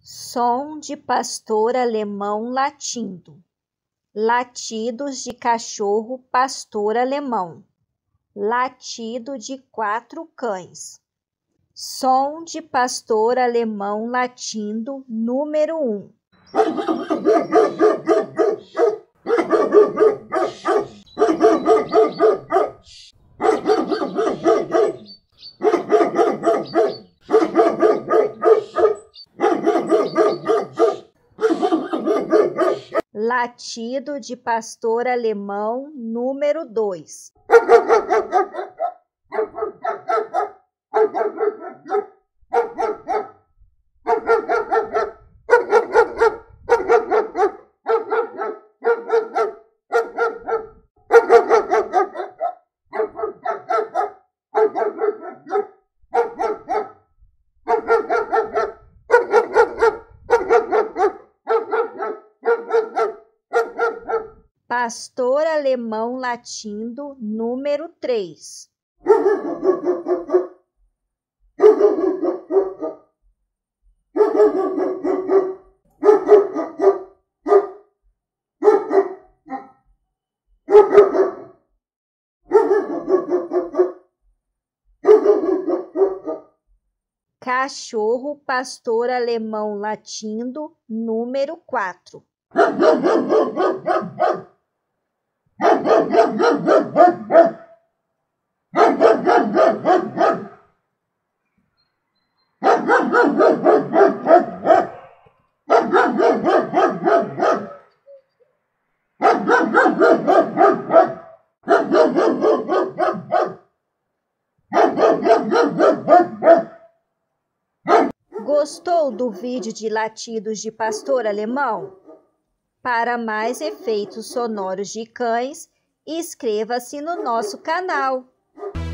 Som de pastor alemão latindo. Latidos de cachorro pastor alemão. Latido de 4 cães. Som de pastor alemão latindo número 1. Latido de pastor alemão número 2. Pastor alemão latindo número 3. Cachorro pastor alemão latindo número 4. Gostou do vídeo de latidos de pastor alemão? Para mais efeitos sonoros de cães, inscreva-se no nosso canal.